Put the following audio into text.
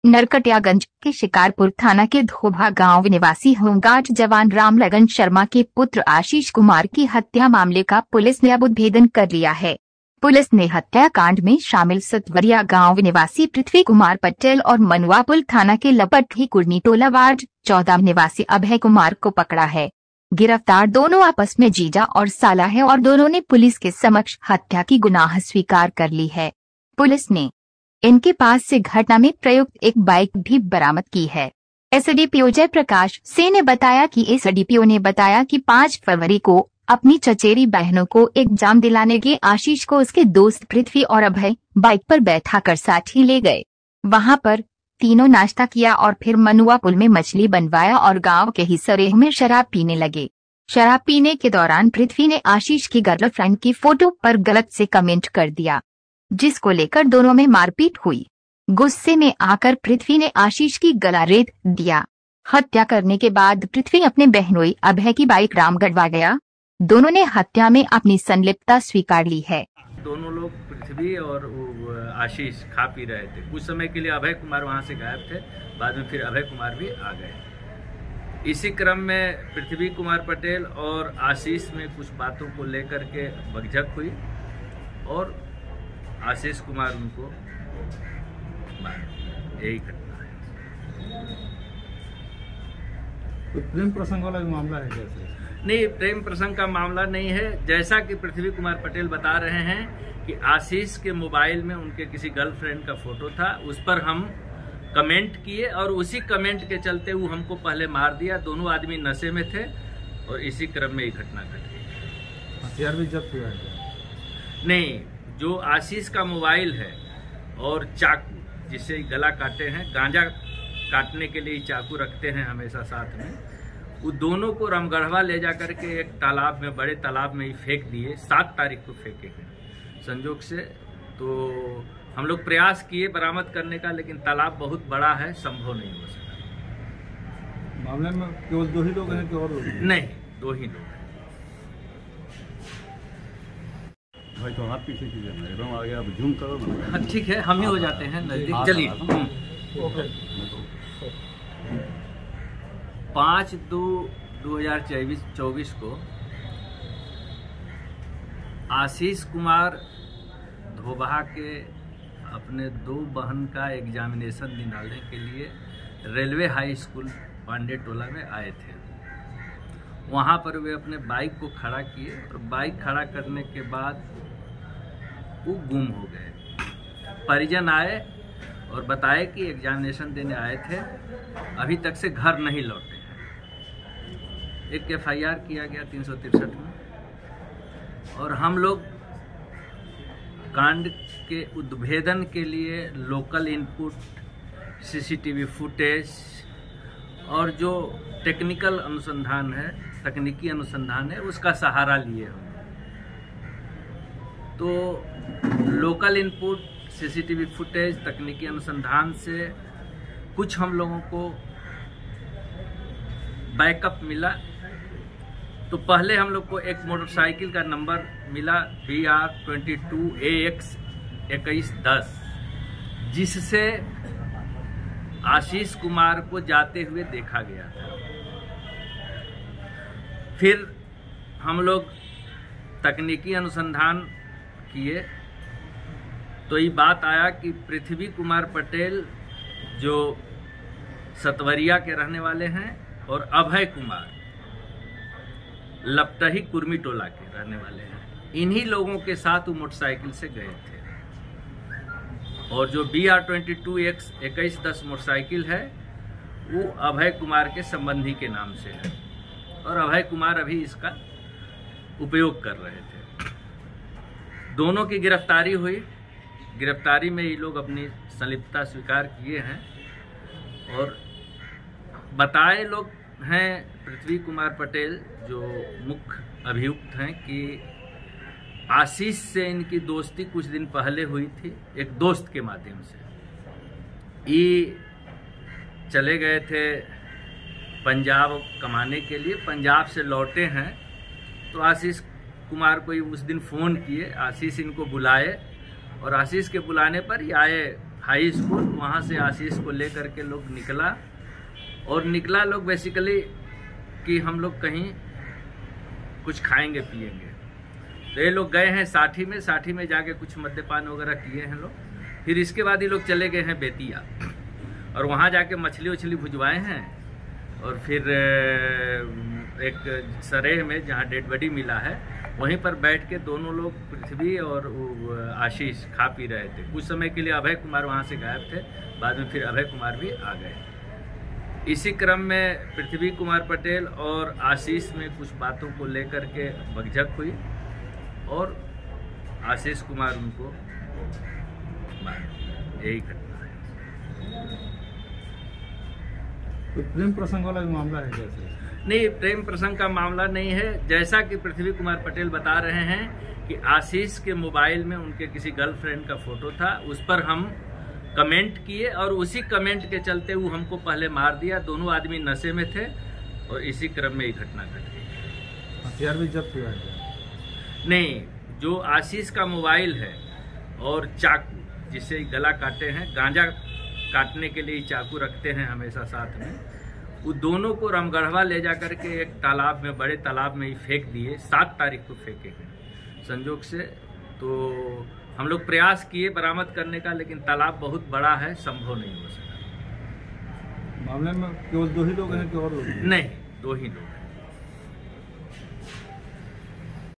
नरकटियागंज के शिकारपुर थाना के धोबा गांव निवासी होमगार्ड जवान रामलगन शर्मा के पुत्र आशीष कुमार की हत्या मामले का पुलिस ने अब उद्भेदन कर लिया है। पुलिस ने हत्याकांड में शामिल सतवरिया गांव निवासी पृथ्वी कुमार पटेल और मनुआपुल थाना के लपटही कुर्नी टोला वार्ड 14 निवासी अभय कुमार को पकड़ा है। गिरफ्तार दोनों आपस में जीजा और साला है और दोनों ने पुलिस के समक्ष हत्या की गुनाह स्वीकार कर ली है। पुलिस ने इनके पास से घटना में प्रयुक्त एक बाइक भी बरामद की है। एसडीपीओ जयप्रकाश सिंह ने बताया कि एसडीपीओ ने बताया कि 5 फरवरी को अपनी चचेरी बहनों को एग्जाम दिलाने के आशीष को उसके दोस्त पृथ्वी और अभय बाइक पर बैठाकर साठी ले गए। वहां पर तीनों नाश्ता किया और फिर मनुआ पुल में मछली बनवाया और गांव के ही सरेह में शराब पीने लगे। शराब पीने के दौरान पृथ्वी ने आशीष की गर्लफ्रेंड की फोटो पर गलत से कमेंट कर दिया, जिसको लेकर दोनों में मारपीट हुई। गुस्से में आकर पृथ्वी ने आशीष की गला रेत दिया। हत्या करने के बाद पृथ्वी अपने बहनोई अभय की बाइक रामगढ़वा गया। दोनों ने हत्या में अपनी संलिप्तता स्वीकार ली है। दोनों लोग पृथ्वी और आशीष खा पी रहे थे। कुछ समय के लिए अभय कुमार वहां से गायब थे, बाद में फिर अभय कुमार भी आ गए। इसी क्रम में पृथ्वी कुमार पटेल और आशीष में कुछ बातों को लेकर के बकझक हुई और आशीष कुमार उनको मारे। यही घटना है। तो प्रेम प्रसंग वाला मामला है कैसे? नहीं, प्रेम प्रसंग का मामला नहीं है। जैसा कि पृथ्वी कुमार पटेल बता रहे हैं कि आशीष के मोबाइल में उनके किसी गर्लफ्रेंड का फोटो था, उस पर हम कमेंट किए और उसी कमेंट के चलते वो हमको पहले मार दिया। दोनों आदमी नशे में थे और इसी क्रम में ये घटना घट गई। हथियार भी जब्त हुआ है? नहीं, जो आशीष का मोबाइल है और चाकू जिससे गला काटे हैं, गांजा काटने के लिए चाकू रखते हैं हमेशा साथ में, वो दोनों को रामगढ़वा ले जाकर के एक तालाब में, बड़े तालाब में ही फेंक दिए। 7 तारीख को फेंके हैं संजोग से। तो हम लोग प्रयास किए बरामद करने का, लेकिन तालाब बहुत बड़ा है, संभव नहीं हो सका। मामले में केवल 2 ही लोग हैं कि और लोग? नहीं, 2 ही लोग हैं। भाई तो हाथ पीछे कीजिए, एकदम आ गया, अब जूम करो ना। हाँ ठीक है, हम ही हो जाते हैं नजदीक। चलिए। 5/2/2024 को आशीष कुमार धोबा के अपने 2 बहन का एग्जामिनेशन दिलाने के लिए railway high school Pandey Tola में आए थे। वहाँ पर वे अपने बाइक को खड़ा किए और बाइक खड़ा करने के बाद वो गुम हो गए। परिजन आए और बताए कि एग्जामिनेशन देने आए थे, अभी तक से घर नहीं लौटे हैं। एक FIR किया गया 363 में और हम लोग कांड के उद्भेदन के लिए लोकल इनपुट, CCTV फुटेज और जो टेक्निकल अनुसंधान है, तकनीकी अनुसंधान है, उसका सहारा लिए हम। तो लोकल इनपुट, CCTV फुटेज, तकनीकी अनुसंधान से कुछ हम लोगों को बैकअप मिला। तो पहले हम लोग को एक मोटरसाइकिल का नंबर मिला BR22AX 2110, जिससे आशीष कुमार को जाते हुए देखा गया था। फिर हम लोग तकनीकी अनुसंधान किए तो ये बात आया कि पृथ्वी कुमार पटेल जो सतवरिया के रहने वाले हैं और अभय कुमार लपटही कुर्मी टोला के रहने वाले हैं, इन्हीं लोगों के साथ वो मोटरसाइकिल से गए थे। और जो BR22X 2110 मोटरसाइकिल है वो अभय कुमार के संबंधी के नाम से है और अभय कुमार अभी इसका उपयोग कर रहे थे। दोनों की गिरफ्तारी हुई। गिरफ्तारी में ये लोग अपनी संलिप्तता स्वीकार किए हैं और बताए लोग हैं पृथ्वी कुमार पटेल जो मुख्य अभियुक्त हैं कि आशीष से इनकी दोस्ती कुछ दिन पहले हुई थी, एक दोस्त के माध्यम से। ये चले गए थे पंजाब कमाने के लिए, पंजाब से लौटे हैं तो आशीष कुमार को उस दिन फ़ोन किए, आशीष इनको बुलाए और आशीष के बुलाने पर ही आए हाई स्कूल, वहाँ से आशीष को लेकर के लोग निकला लोग बेसिकली कि हम लोग कहीं कुछ खाएंगे पिएंगे। तो ये लोग गए हैं साठी में जाके कुछ मद्यपान वगैरह किए हैं लोग। फिर इसके बाद ये लोग चले गए हैं बेतिया और वहाँ जाके मछली भुजवाए हैं। और फिर एक सरेह में जहाँ डेड बॉडी मिला है वहीं पर बैठ के दोनों लोग, पृथ्वी और आशीष, खा पी रहे थे। कुछ समय के लिए अभय कुमार वहाँ से गायब थे, बाद में फिर अभय कुमार भी आ गए। इसी क्रम में पृथ्वी कुमार पटेल और आशीष में कुछ बातों को लेकर के बकझक हुई और आशीष कुमार उनको मारे। यही घटना है। तो प्रेम प्रसंग वाला भी मामला है कैसे? नहीं, प्रेम प्रसंग का मामला नहीं है। जैसा कि पृथ्वी कुमार पटेल बता रहे हैं कि आशीष के मोबाइल में उनके किसी गर्लफ्रेंड का फोटो था, उस पर हम कमेंट किए और उसी कमेंट के चलते वो हमको पहले मार दिया। दोनों आदमी नशे में थे और इसी क्रम में ये घटना घट गई। हथियार भी जब्त हुआ है? नहीं, जो आशीष का मोबाइल है और चाकू, जिससे गला काटे हैं, गांजा काटने के लिए चाकू रखते हैं हमेशा साथ में, वो दोनों को रामगढ़वा ले जाकर के एक तालाब में, बड़े तालाब में ही फेंक दिए। 7 तारीख को फेंके हैं संजोग से। तो हम लोग प्रयास किए बरामद करने का, लेकिन तालाब बहुत बड़ा है, संभव नहीं हो सका। मामले में केवल 2 ही लोग हैं कि और लोग? नहीं, 2 ही लोग हैं।